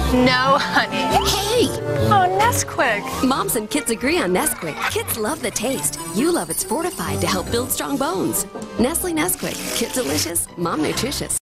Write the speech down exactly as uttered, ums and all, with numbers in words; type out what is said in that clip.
No, honey. Hey! Oh, Lensquick. Moms and kids agree on Nesquik. Kids love the taste. You love it's fortified to help build strong bones. Nestle Nesquik. Kid delicious, mom nutritious.